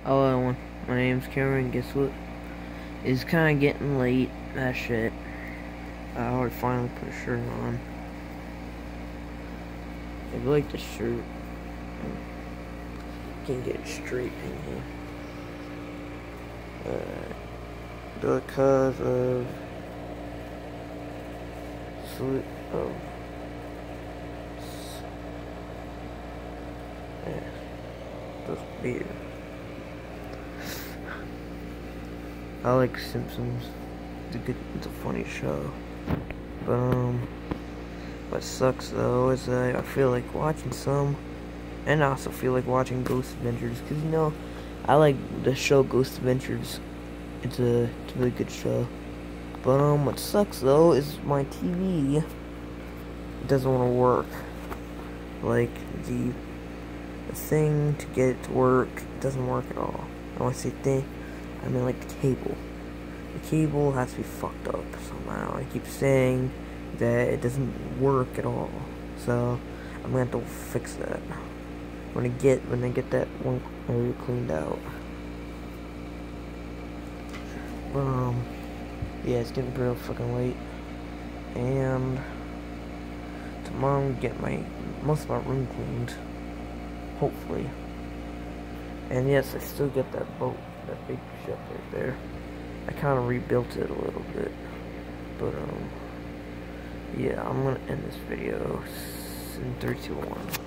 Hello everyone, my name's Cameron. Guess what? It's kinda getting late. That shit. I already finally put a shirt on. If you like this shirt, you can get it straight in here. Because of this beer. I like Simpsons. It's a funny show. But what sucks though is that I feel like watching some, and I also feel like watching Ghost Adventures, because I like the show Ghost Adventures. It's a really good show. But what sucks though is my TV doesn't want to work. Like the thing to get it to work doesn't work at all. And when I say thing, I mean like the cable. The cable has to be fucked up somehow. I keep saying that it doesn't work at all. So I'm gonna have to fix that when I get that one area cleaned out. But yeah, it's getting real fucking late, and tomorrow I'm gonna get most of my room cleaned, hopefully. And yes, I still get that boat, that big ship right there. I kind of rebuilt it a little bit, but yeah, I'm gonna end this video in 3, 2, 1.